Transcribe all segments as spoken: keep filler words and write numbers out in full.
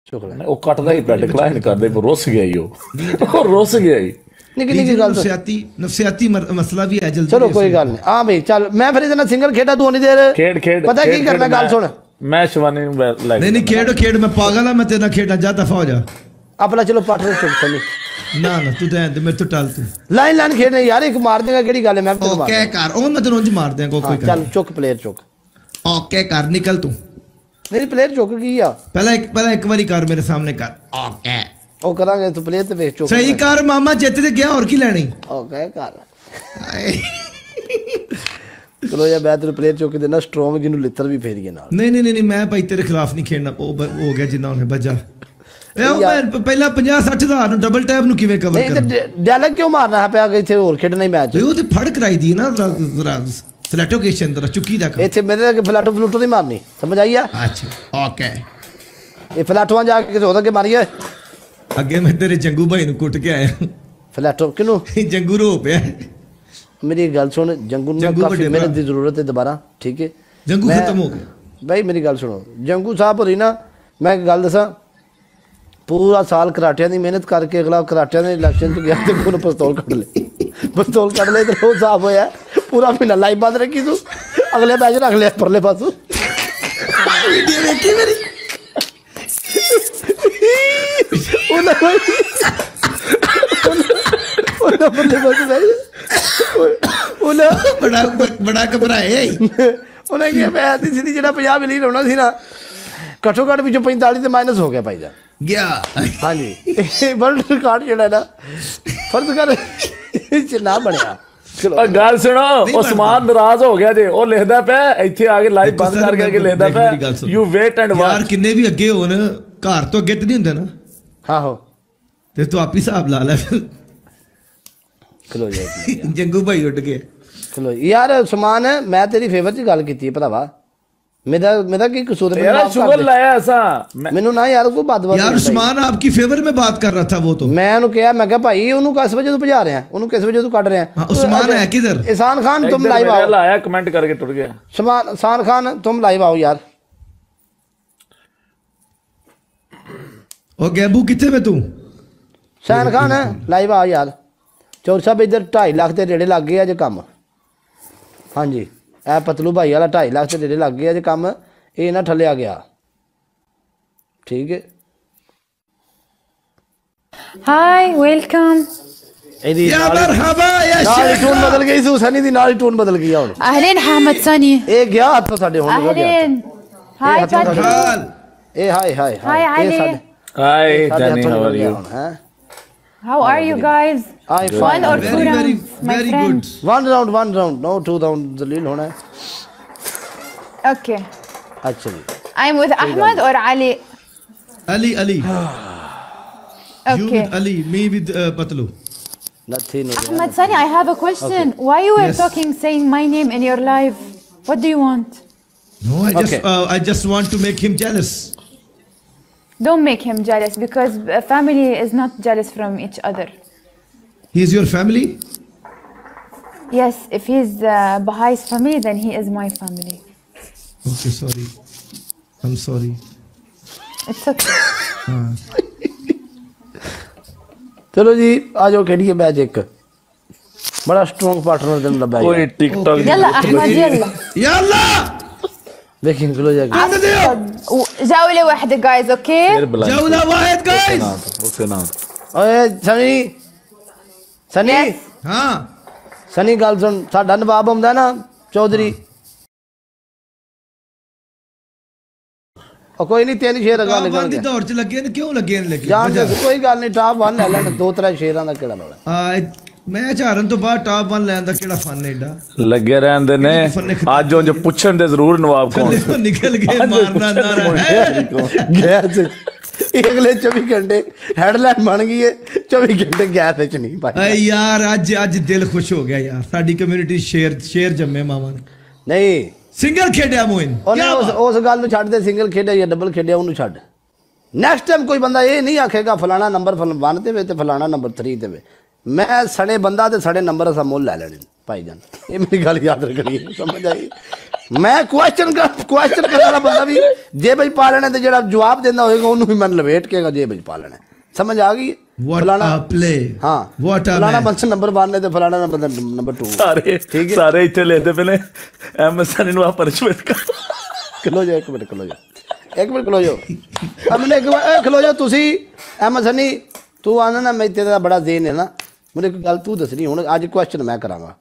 शुक्र ਉਹ ਕੱਟਦਾ ਹੀ ਪਿਆ ਡਿਕਲਾਈਨ ਕਰਦੇ ਪਰ ਰੁੱਸ ਗਿਆ ਹੀ ਉਹ ਉਹ ਰੁੱਸ ਗਿਆ ਹੀ ਨਿੱਕੀ ਨਿੱਕੀ ਗੱਲ ਨਫਸਿਆਤੀ ਨਫਸਿਆਤੀ ਮਸਲਾ ਵੀ ਹੈ ਜਲਦੀ ਚਲੋ ਕੋਈ ਗੱਲ ਨਹੀਂ ਆ ਬਈ ਚੱਲ ਮੈਂ ਫਿਰ ਇਹਦੇ ਨਾਲ ਸਿੰਗਲ ਖੇਡਾ ਤੂੰ ਨਹੀਂ ਦੇਰ ਖੇਡ ਖੇਡ ਪਤਾ ਕੀ ਕਰਨਾ ਗੱਲ ਸੁਣ ਮੈਂ ਸ਼ਿਵਾਨੀ ਨੂੰ ਲੈ ਨਹੀਂ ਨਹੀਂ ਖੇਡ ਖੇਡ ਮੈਂ ਪਾਗਲ ਆ ਮੈਂ ਤੇਰੇ ਨਾਲ ਖੇਡਣਾ ਜਾ ਦਫਾ ਹੋ ਜਾ ਆਪਣਾ ਚਲੋ ਪਾਠ ਚੁੱਕ ਸਨੀ ਨਾ ਨਾ ਤੂੰ ਤਾਂ ਮੇਰੇ ਤੋਂ ਟਲ ਤੂੰ ਲਾਈਨ ਲਾਈਨ ਖੇਡਣੇ ਯਾਰ ਇੱਕ ਮਾਰ ਦੇਗਾ ਕਿਹੜੀ ਗੱਲ ਹੈ ਮੈਂ ਤੈਨੂੰ ਮਾਰ ਓਕੇ ਕਰ ਉਹ ਮੈਂ ਤੈਨੂੰ ਉਂਝ ਮਾਰ ਦਿਆਂ ਕੋਈ ਕੋਈ ਚੱਲ ਚੁੱਕ ਪਲੇਅਰ ਚੁੱਕ ਓਕੇ ਕਰ ਨਿਕਲ ਤੂੰ मेरी प्लेयर चुक गई आ पहले एक पहले एक बारी कर मेरे सामने कर ओके ओ करांगे तो प्लेयर ते वेच चुक सही कर मामा जित ते गया और की लेनी ओके कर चलो यार मैं तेरे प्लेयर चुक देना स्ट्रांग जिन्नु लित्र भी फेर गए नाल नहीं नहीं नहीं मैं भाई तेरे खिलाफ नहीं खेलना ओ हो गया जिन्ना उन्हें बजा ए मैं पहला पचास साठ हज़ार नु डबल टैप नु किवें कवर कर नहीं डायलॉग क्यों मारना है पे आगे इथे और खेडना ही मैच ओ ते फड़ कराई दी ना जरा फ्लैटो के अंदर चुकी दा इथे मेरे के फ्लैटो फ्लूटो नहीं मारनी समझ आई है अच्छा ओके ये फ्लैटों जाके किसे होदा के मारिए अगे मैं तेरे जंगू भाई नु कुट के आया फ्लैटो किनु जंगू रो पे मेरी गल सुन जंगू ने काफी मेहनत की जरूरत है दोबारा ठीक है जंगू खत्म हो गया भाई मेरी गल सुनो जंगू साहब होरी ना मैं एक गल दसा पूरा साल कराटियां दी मेहनत करके अगला कराटियां दे इलेक्शन च गया ते कोन पिस्तौल कट ले पिस्तौल कट ले ते वो साहब होया पूरा महीना लाइव बंद रखी तू अगले मैच रख लिया परले पासों वीडियो देखी मेरी ओना ओना परले पासों ओना बड़ा बड़ा घबराए ओना क्या मैं आती सीधी जेड़ा पचास मिलियन होना सी ना घट्टो घट पिछों पैंतालीस ते माइनस हो गया भाई जा गया हाँ जी वर्ल्ड रिकॉर्ड जेड़ा ना फर्ज कर ना बनया गल सुनो उस्मान नाराज हो गया जे ओ लिखदा पे इथे आके लाइव बंद करके के लिखदा पे यू वेट एंड वॉच यार किन्ने भी अगे होन घर तो अगे नहीं हुंदा ना हां हो ते तू आप ही हिसाब ला ले खलो जी जंगू भाई उठ गए खलो यार उस्मान मैं तेरी फेवर च गल कीती है भरावा मेरा मेरा की कसूर है यार शुगर लाया ऐसा मेनू ना यार को बात बात यार उस्मान आपकी फेवर में बात कर रहा था वो तो मैं उन्हें कहा मैं कहा भाई उन्हें किस वजह तू भजा रहे हैं उन्हें किस वजह तू काट रहे हैं उस्मान है किधर एहसान खान तुम लाइव आओ लाया कमेंट करके टूट गया उस्मान एहसान खान तुम लाइव आओ यार ओ गैबू कितने में तू एहसान खान है लाइव आओ यार चौर साहब इधर ढाई लाख के रेड़े लग गए अज काम हाँ जी ए पतलू भाई वाला ढाई लाख से डेढ़ लग गया जो काम ये ना ठलिया गया ठीक है हाय वेलकम या मरहबा या शेख टून बदल गई सू सनी दी नाल टून बदल गई हुन अहलन हामिद सनी ए गया हाथ साडे हुन अहलन हाय पतलू ए हाय हाय हाय अली हाय जानी how are you How are you guys? I'm fine. One or two very, rounds, very, my very friend. good. One round, one round. No, two round. Zalil होना है. Okay. Actually. I'm with Ahmed or Ali? Ali, Ali. Okay. You with Ali, me with uh, Patlu. Nothing. Ahmed Sani, I have a question. Okay. Why you were yes. talking, saying my name in your live? What do you want? No, I just, okay. uh, I just want to make him jealous. Don't make him jealous because family is not jealous from each other. He is your family? Yes, if he's uh, Bahai's family, then he is my family. Okay, sorry. I'm sorry. It's okay. चलो जी आ जाओ खेलिए match एक बड़ा strong partner दिन लगा है ओए TikTok يلا احمد يلا يلا देखिए निकलो जाके جولة واحدة guys okay جولة واحد guys ओए सनी सनी हाँ सनी गल सुन साडा नवाब आंदा ना चौधरी और कोई नहीं तीन शेर अगा निकल गया दौर च लगे ने क्यों लगे ने लगे जान कोई गल नहीं टॉप वन ले लेना दो तरह शेरां दा केड़ा लोड़ा मैच हारन तो बाद टॉप वन लैन दा केड़ा फन एडा लगे रहंदे ने आज जो पुछन दे जरूर नवाब कौन निकल गए मारना नारा है गैस अगले चौबीस घंटे हेडलाइन बन गई है चौबीस घंटे गैस विच नहीं पाई यार आज आज दिल खुश हो गया यार साडी कम्युनिटी शेर शेर जम्मे मामा ने नहीं सिंगल खेडिया मोइन ओने उस उस गल नु छड्ड दे सिंगल खेडिया या डबल खेडिया ओनु छड्ड नेक्स्ट टाइम कोई बंदा ये नहीं आखेगा फलाना नंबर वन ते वे ते फलाना नंबर थ्री ते वे मैं सड़े बंदा ते सड़े नंबर असा मुल ले लेने भाईजान ये मेरी गल याद रखनी है, समझ आई। मैं क्वेश्चन कर क्वेश्चन करने वाला बंदा भी जे बज पा लेना, जो जवाब देना होगा उन्होंने भी मैं लपेट के जे बज पा लेना। समझ आ गई? फलाना प्ले हाँ फलाना बंदा नंबर वन है तो फलाना बंदा नंबर टू। सारे ठीक है, सारे इतने लेते पहले एम एस एन आप पनिशमेंट कर। खलो जाओ एक मिनट, खलो जाओ एक मिनट, खलो जाओ हमने एक बार खलो जाओ। तुसी एम एस एन तू आना ना, मैं तेरा बड़ा जेन है ना, मुझे एक गल तू दसनी हूँ। अज क्वेश्चन मैं करांगा,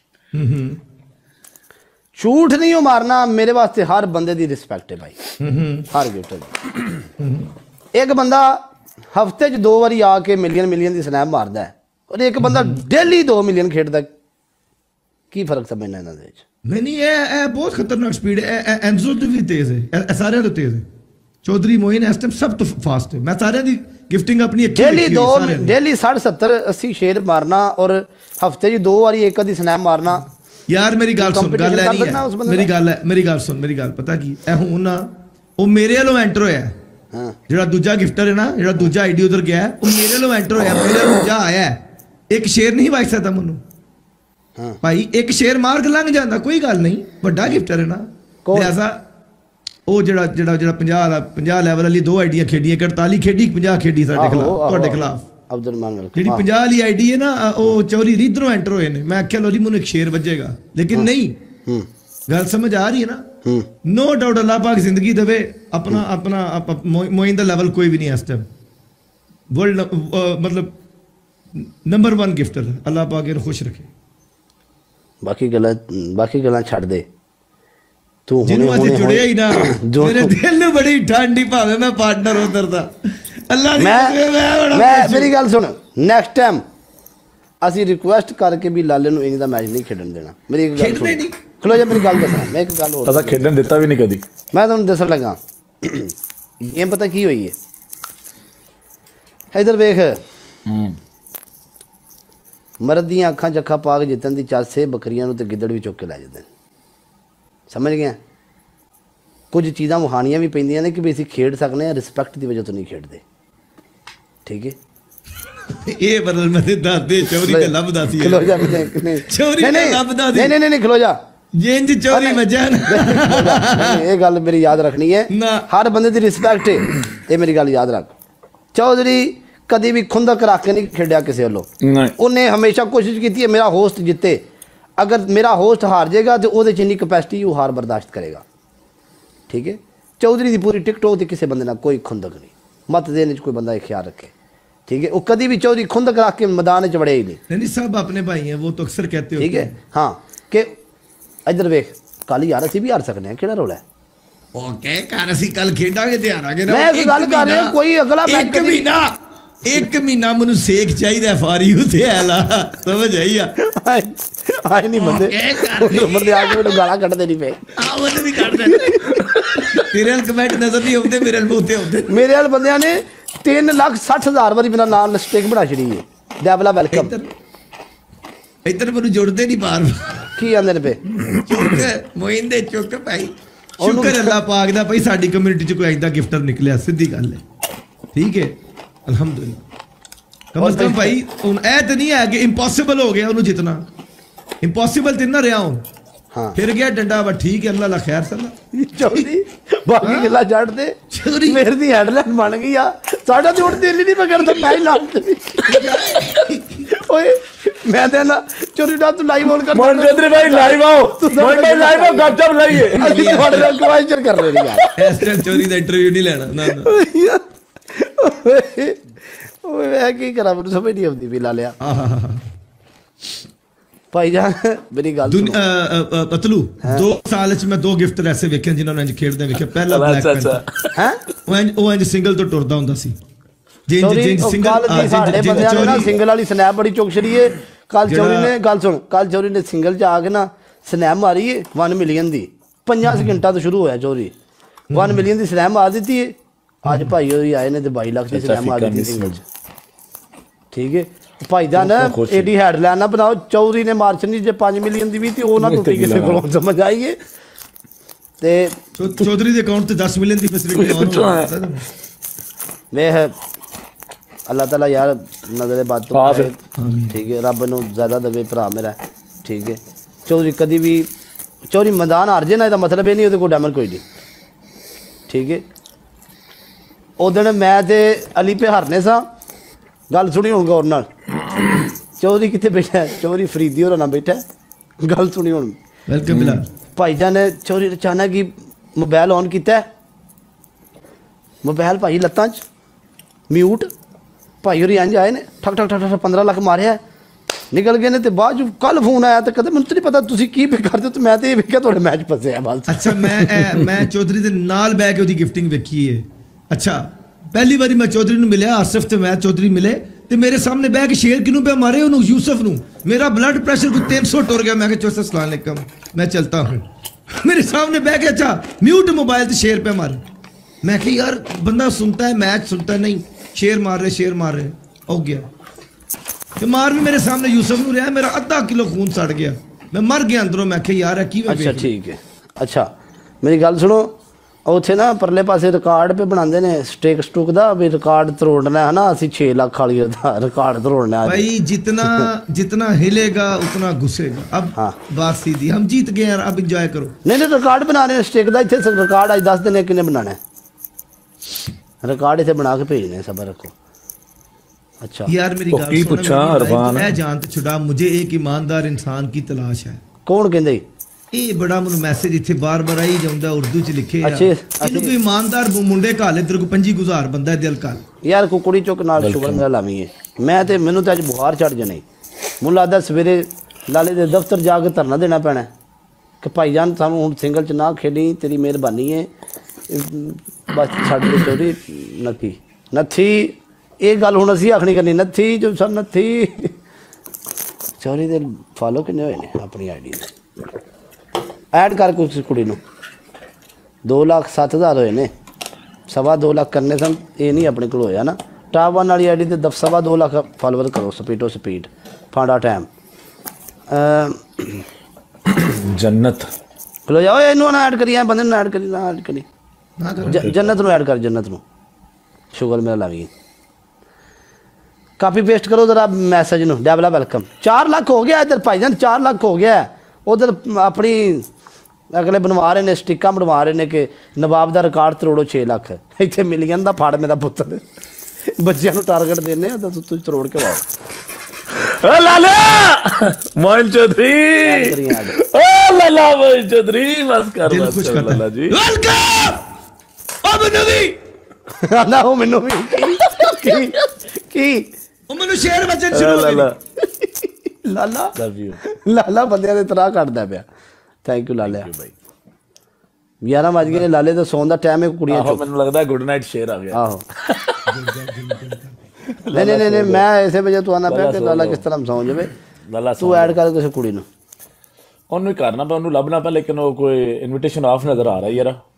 झूठ नहीं हो मारना। मेरे वास्ते हर बंदे दी रिस्पेक्ट है भाई, हर गिफ्ट। एक बंदा हफ्ते च दो बारी आके मिलियन मिलियन की स्नैप मारदा है, और एक बंदा डेली दो मिलियन खेडदा, की फर्क समझना इन्हां दे विच? नहीं नहीं ये बहुत खतरनाक स्पीड है। एंजो तो भी तेज है, सारे तो तेज है। चौधरी मोइन इस टाइम सब तो फास्ट है। मैं सारे दी गिफ्टिंग अपनी डेली दो डेली साठ सत्तर अस्सी शेयर मारना, और हफ्ते च दो बारी एक आधी स्नैप मारना। यार मेरी गल सुन, गल है नहीं मेरी गल है मेरी गल सुन मेरी गल पता की ए हुन ना ओ मेरे वालों एंटर होया हां, जेड़ा दूजा गिफ्टर है ना, जेड़ा दूजा आईडी उधर गया है, ओ मेरे वालों एंटर होया, मेरे वालों जा आया है। एक शेयर नहीं वाई सकदा मनु हां भाई, एक शेयर मार के लंघ जांदा, कोई गल नहीं, बड़ा गिफ्टर है ना। लिहाजा ओ जेड़ा जेड़ा जेड़ा पचास वाला पचास लेवल वाली दो आईडियां खेडियां, अड़तालीस खेडी पचास खेडी साडे खिलाफ, ਤੁਹਾਡੇ खिलाफ अब्दुल मान ਜਿਹੜੀ पचास वाली आईडी है ना, ओ चौरी इधरों एंटर होए ने। मैं आख्या लो जी मैनूं एक शेयर बजेगा, लेकिन नहीं गल समझ आ रही है ना। नो डाउट अल्लाह पाक जिंदगी देवे, अपना अपना मोइन दा लेवल कोई भी नहीं है इस टाइम वर्ल्ड, मतलब नंबर वन गिफ्टर अल्लाह पाक इन्हें खुश रखे। बाकी गल्लां बाकी गल्लां छड्ड दे तू हुणे हुणे जुड़िया ही ना मेरे दिल में बड़ी ठंडी भावे मैं पार्टनर उधर दा अल्लाह दी मैं मैं मेरी गल सुन, नेक्स्ट टाइम ਅਸੀਂ ਰਿਕੁਐਸਟ ਕਰਕੇ ਵੀ ਲਾਲੇ ਨੂੰ ਇੰਜ ਦਾ ਮੈਚ ਨਹੀਂ ਖੇਡਣ ਦੇਣਾ। ਮੇਰੀ ਇੱਕ ਗੱਲ ਸੁਣ, ਖਲੋ ਜਾ ਮੇਰੀ ਗੱਲ ਦੱਸਾਂ, ਮੈਂ ਇੱਕ ਗੱਲ ਹੋਰ ਅਸਾਂ ਖੇਡਣ ਦਿੱਤਾ ਵੀ ਨਹੀਂ ਕਦੀ। ਮੈਂ ਤੁਹਾਨੂੰ ਦੱਸਣ ਲੱਗਾ, ਇਹ ਪਤਾ ਕੀ ਹੋਈ ਹੈ, ਇਧਰ ਵੇਖ ਮਰਦ ਦੀਆਂ ਅੱਖਾਂ ਚ ਅੱਖਾਂ ਪਾ ਕੇ ਜਿੱਤਣ ਦੀ ਚਾਸੇ ਬੱਕਰੀਆਂ ਨੂੰ ਤੇ ਗਿੱਦੜ ਵੀ ਚੁੱਕ ਕੇ ਲੈ ਜਾਂਦੇ ਨੇ। ਸਮਝ ਗਿਆ? ਕੁਝ ਚੀਜ਼ਾਂ ਵਹਾਣੀਆਂ ਵੀ ਪੈਂਦੀਆਂ ਨੇ ਕਿ ਵੀ ਅਸੀਂ ਖੇਡ ਸਕਦੇ ਹਾਂ, ਰਿਸਪੈਕਟ ਦੀ ਵਜ੍ਹਾ ਤੋਂ ਨਹੀਂ ਖੇਡਦੇ। ਠੀਕ ਹੈ? ਇਹ ਬਦਲ ਮੈਂ ਦੱਸ ਦੇ, ਚੋਰੀ ਤੇ ਲੱਭਦਾ ਸੀ, ਖਲੋ ਜਾ ਨਹੀਂ ਚੋਰੀ ਤੇ ਲੱਭਦਾ ਸੀ, ਨਹੀਂ ਨਹੀਂ ਨਹੀਂ ਖਲੋ ਜਾ, ਜਿੰਜ ਚੋਰੀ ਵਜਾ ਨਾ। ਇਹ ਗੱਲ ਮੇਰੀ ਯਾਦ ਰੱਖਣੀ ਹੈ, ਹਰ ਬੰਦੇ ਦੀ ਰਿਸਪੈਕਟ ਹੈ, ਇਹ ਮੇਰੀ ਗੱਲ ਯਾਦ ਰੱਖ। ਚੌਧਰੀ ਕਦੀ ਵੀ ਖੁੰਦਕ ਰੱਖ ਕੇ ਨਹੀਂ ਖੇਡਿਆ ਕਿਸੇ ਵੱਲੋਂ, ਉਹਨੇ ਹਮੇਸ਼ਾ ਕੋਸ਼ਿਸ਼ ਕੀਤੀ ਹੈ ਮੇਰਾ ਹੋਸਟ ਜਿੱਤੇ। अगर मेरा होस्ट हार जाएगा तो वो जिन्नी कैपेसिटी वो हार बर्दाश्त करेगा। ठीक है? चौधरी की पूरी टिकटॉक से किसी बंदे ना कोई खुंदक नहीं, मत देने कोई बंदा ख्याल रखे। ठीक है? वो कभी भी चौधरी खुंदक रख के मैदान च बड़े ही नहीं। नहीं सब अपने भाई हैं, वो तो अक्सर कहते हो। ठीक है? हाँ कि इधर वेख कल यार असीं भी हार सकते हैं, केड़ा रोला है? ओके कर असीं कल खेडांगे ते हारांगे ना। मैं इस गल कर रहा हूं, कोई अगला मैच एक महीना एक महीना मैनू सेक चाहिए फारीयू ते हैला, समझ आई आ आए नहीं बंदे उम्र दे आके मैनू गाला कट देनी पे। हां वो भी कट दे, तेरे वाल कमेंट नजर नहीं आउंदे, मेरे वाल बहुते आउंदे। मेरे वाल बंदियां ने तीन लाख साठ हजार बारी मेरा नाम स्टेक बना छड़ी है। डेवला वेलकम इधर मैनू जुड़दे नहीं बार की आंदे ने पे चुक मोइन दे चुक भाई, शुक्र अल्लाह पाक दा भाई साडी कम्युनिटी च कोई ऐसा गिफ्टर निकलिया, सीधी गल है। ठीक है? अल्हम्दुलिल्लाह कम से कम भाई हुन ऐ ते नहीं है कि इंपॉसिबल हो गया उन्होंने जितना, इंपॉसिबल ते ना रहा हूं। हाँ फिर गया डंडा वा, ठीक है अल्लाह ला खैर सल्ला। चौधरी बाकी गल्ला छड्ड दे, मेरे दी हेडलाइन बन गई आ, साडा ते उठ दिल ही नहीं पकड़ तो मैं लाल ओए मैं ते ना चोरी दा तू लाइव ऑन कर मोहन चौधरी भाई लाइव आओ, मोहन भाई लाइव आओ, गपशप लाइए, ਅਸੀਂ ਤੁਹਾਡੇ ਨਾਲ ਕੁਐਸਚਨ ਕਰ ਰਹੇ ਯਾਰ। ਇਸ ਟਾਈਮ ਚੋਰੀ ਦਾ ਇੰਟਰਵਿਊ ਨਹੀਂ ਲੈਣਾ ਨਾ ਨਾ। ਓਏ ਮੈਂ ਕੀ ਕਰਾਂ, ਮੈਨੂੰ ਸਮਝ ਨਹੀਂ ਆਉਂਦੀ ਵੀ ਲਾ ਲਿਆ। भाईजान मेरी गल पतलू दो साल च मैं दो गिफ्टर ऐसे वेखे जिन्होंने इंज खेडदे वेखे। पहला ब्लैक पैंथर हैं वो इंज वो इंज सिंगल तो टुरदा हुंदा सी, जिंज जिंज सिंगल साडे बंदे ने ना सिंगल वाली स्नैप बड़ी चुक छड़ी है। कल चौरी ने गल सुन, कल चौरी ने सिंगल च आके ना स्नैप मारी है वन मिलियन दी, पंजा सेकंडा तो शुरू होया चौरी, वन मिलियन दी स्नैप मार दी है। अज भाई होरी आए ने ते बाई लाख दी स्नैप मार दी सिंगल च। ठीक है भाईजान एडी हेडलाइन ना बनाओ, चौधरी ने मार छनी जे पांच मिलियन दी भी थी वो ना टुटी किसी को, समझ आई है? ते चौधरी दे अकाउंट ते दस मिलियन दी फैसिलिटी ऑन है। मैं अल्लाह ताला यार नजरे बात तो ठीक है, रब नु ज्यादा दवे भरा मेरा। ठीक है चौधरी कभी भी चौधरी मैदान हार जे ना इसका मतलब ये नहीं वो डैमेज कोई नहीं ठीक है उस दिन मैं तो अली पे हारने सा गल सुनी हूँ गौर नाल चौधरी कितने बैठा है चौधरी फरीदी होर ना बैठा है गल सुनी हूँ वेलकम बिलाल भाईजान ने चौधरी अचानक ही मोबाइल ऑन किया मोबाइल भाई लत्तां च म्यूट भाई होरी इंज आए ने ठक ठक ठक ठक पंद्रह लाख मारे निकल गए ने ते बाद कल फोन आया तो कदे मैनूं तो नहीं पता तुसीं की पे करदे तो मैं तो ये वेखिया तुहाडे मैच फसे बस अच्छा मैं ए, मैं चौधरी दे नाल बैठ के ओदी गिफ्टिंग वेखी है अच्छा पहली बारी मैं चौधरी नूं मिलिया आसिफ ते मैं चौधरी मिले ते मेरे सामने बैठ के शेर किनू पे मारे उन्होंने यूसुफ नूं मेरा ब्लड प्रेशर कोई तीन सौ टुर गया मैं कहा चौधरी अस्सलाम वालेकुम मैं चलता हूँ मेरे सामने बैठ के अच्छा म्यूट मोबाइल से शेर पे मारे मैं कहा यार बंदा सुनता है मैच सुनता है नहीं शेर मार रहे शेर मार रहे हो गया ते मार भी मेरे सामने यूसुफ नूं रहा मेरा अद्धा किलो खून सड़ गया मैं मर गया अंदरों मैं कहा यार की अच्छा ठीक है अच्छा मेरी गल सुनो उत्थे ना परले पासे रिकॉर्ड पे बनाते ने स्टेक स्टूक दा भी रिकॉर्ड तोड़ना है ना असि छे लाख वाली दा रिकॉर्ड तोड़ना है भाई जितना जितना हिलेगा उतना घुसेगा अब हाँ। बात सीधी हम जीत गए यार अब एंजॉय करो नहीं नहीं रिकॉर्ड बना रहे स्टेक दा इत्थे रिकॉर्ड आज दस दिन किन्ने बनाना है रिकॉर्ड इत्थे बना के भेजने सबर रखो अच्छा यार मेरी ओ, की पूछा अरफान मैं जानते छुड़ा मुझे एक ईमानदार इंसान की तलाश है कौन कहंदे ਇਹ ਬੜਾ ਮੈਨੂੰ ਮੈਸੇਜ ਇੱਥੇ ਬਾਰ-ਬਾਰ ਆਈ ਜਾਂਦਾ ਉਰਦੂ ਚ ਲਿਖੇ ਆ ਅੱਛੇ ਇਹਨੂੰ ਕੋਈ ਇਮਾਨਦਾਰ ਮੁੰਡੇ ਘਾਲੇ ਤੇਰੇ ਕੋ ਪੰਜੀ ਗੁਜ਼ਾਰ ਬੰਦਾ ਦਿਲ ਕਰ ਯਾਰ ਕੋ ਕੁੜੀ ਚੁੱਕ ਨਾਲ ਸ਼ੁਗਰ ਮੇਰਾ ਲਾਵੀ ਹੈ ਮੈਂ ਤੇ ਮੈਨੂੰ ਤਾਂ ਅੱਜ ਬੁਖਾਰ ਚੜ ਜਾਣਾ ਮੈਨੂੰ ਲੱਗਦਾ ਸਵੇਰੇ ਲਾਲੇ ਦੇ ਦਫ਼ਤਰ ਜਾ ਕੇ ਧਰਨਾ ਦੇਣਾ ਪੈਣਾ ਕਿ ਭਾਈ ਜਾਨ ਸਾਨੂੰ ਹੁਣ ਸਿੰਗਲ ਚ ਨਾ ਖੇਡੀ ਤੇਰੀ ਮਿਹਰਬਾਨੀ ਹੈ ਬਸ ਛੱਡ ਦੇ ਚੋਰੀ ਨੱਥੀ ਨੱਥੀ ਇਹ ਗੱਲ ਹੁਣ ਅਸੀਂ ਆਖਣੀ ਕਰਨੀ ਨੱਥੀ ਜੋ ਸਰ ਨੱਥੀ ਚੋਰੀ ਦੇ ਫਾਲੋ ਕਿੰਨੇ ਹੋਏ ਨੇ ਆਪਣੀ ਆਈਡੀ ऐड कर कुछ कुड़ी नूं दो लाख सत्त हज़ार होए ने सवा दो लाख करने सन ये नहीं अपने को होया ना टॉप वन वाली आई डी ते सवा दो लाख फॉलोवर करो स्पीडो स्पीड फाड़ा टाइम जन्नत खलो जाओ इनू ना ऐड करी बंदे ना ऐड करी ना ऐड करी ज- जन्नत नूं ऐड कर जन्नत नूं शुगर मेरा लगी कापी पेस्ट करो जरा मैसेज नूं डेवला वेलकम चार लाख हो गया इधर भाईजान चार लाख हो गया उधर अपनी अगले बनवा रहे ने स्टिका बनवा रहे ने कि नवाब का रिकॉर्ड तरोड़ो छे लाख इतने मिलियन का फाड़ मेरा पुत्र बच्चों को टारगेट देने तुम तरोड़ के आओ लाला मोइन चौधरी ओ लाला मोइन चौधरी बस कर दिल बस खुश कर करता लाला जी वेलकम अब नवी ना हो मैनू भी की की ਉਹ ਮੈਨੂੰ ਸ਼ੇਰ ਬਚਨ ਸ਼ੁਰੂ ਹੋ लाला ਗਏ लाला लव यू लाला बंदे ने तराह कटदा पिया थैंक यू लालिया ग्यारह बज गए लाले तो सौन का टाइम है कुड़ियां आहो मैंने लगता है गुड नाइट शेर आ गया आहो नहीं नहीं नहीं मैं ऐसे वजह तू आना पिया कि लाला किस तरह सौ जावे लाला तू ऐड कर किसी कुड़ी नूं ਉਹਨੂੰ ਹੀ ਕਰਨਾ ਪਿਆ ਉਹਨੂੰ ਲੱਭਣਾ ਪਿਆ ਲੇਕਿਨ ਉਹ ਕੋਈ ਇਨਵੀਟੇਸ਼ਨ ਆਫ ਨਜ਼ਰ ਆ ਰਿਹਾ ਯਾਰ